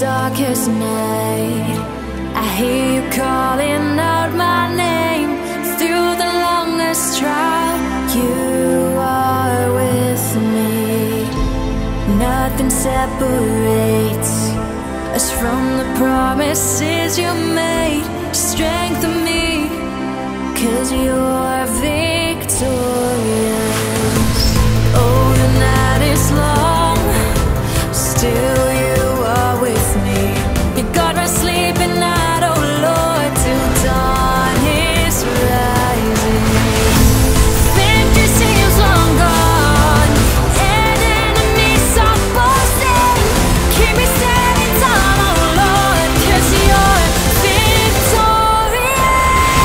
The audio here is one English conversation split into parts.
darkest night, I hear you calling out my name. Through the longest trial, you are with me. Nothing separates us from the promises you made. Strengthen me, 'cause you're victorious. Oh, the night is long, still you are with me. You got me sleeping night, oh Lord, till dawn is rising. Victory seems long gone, and enemies are bursting. Keep me standing tall, oh Lord, 'cause you're victorious.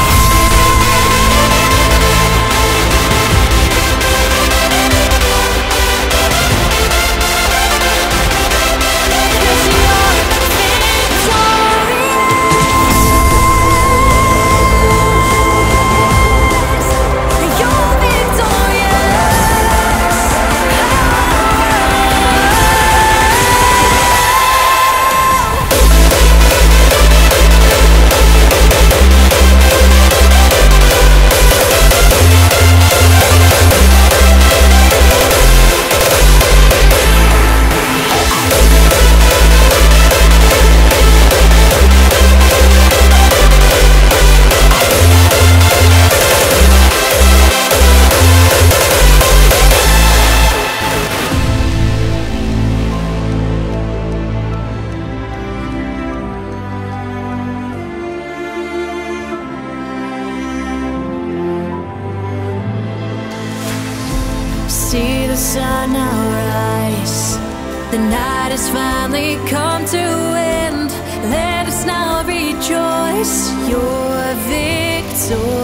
See the sun now rise, the night has finally come to end. Let us now rejoice, your victory.